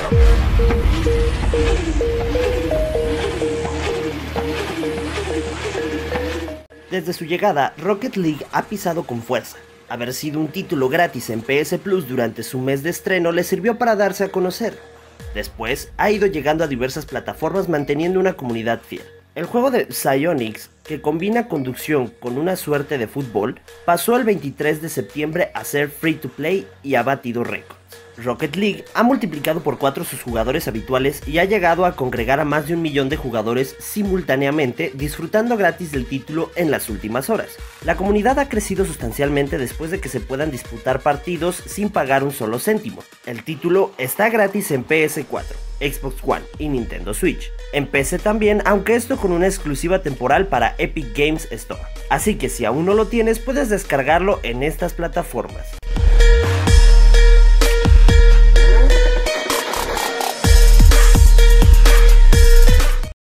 Desde su llegada, Rocket League ha pisado con fuerza. Haber sido un título gratis en PS Plus durante su mes de estreno le sirvió para darse a conocer. Después, ha ido llegando a diversas plataformas manteniendo una comunidad fiel. El juego de Psyonix, que combina conducción con una suerte de fútbol, pasó el 23 de septiembre a ser free to play y ha batido récords. Rocket League ha multiplicado por 4 sus jugadores habituales y ha llegado a congregar a más de 1 millón de jugadores simultáneamente disfrutando gratis del título en las últimas horas. La comunidad ha crecido sustancialmente después de que se puedan disputar partidos sin pagar un solo céntimo. El título está gratis en PS4, Xbox One y Nintendo Switch. En PC también, aunque esto con una exclusiva temporal para Epic Games Store. Así que si aún no lo tienes, puedes descargarlo en estas plataformas.